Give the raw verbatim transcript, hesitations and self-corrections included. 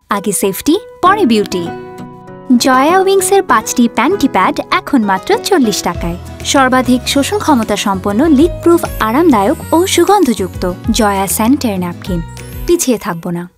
আগে সেফটি পরে বিউটি। জয়া উইংসের পাঁচটি প্যান্টি প্যাড এখন মাত্র চল্লিশ টাকায়। সর্বাধিক শোষণ ক্ষমতা সম্পন্ন লিক প্রুফ, আরামদায়ক ও সুগন্ধযুক্ত জয়া স্যানিটারি ন্যাপকিন। পিছিয়ে থাকবো না।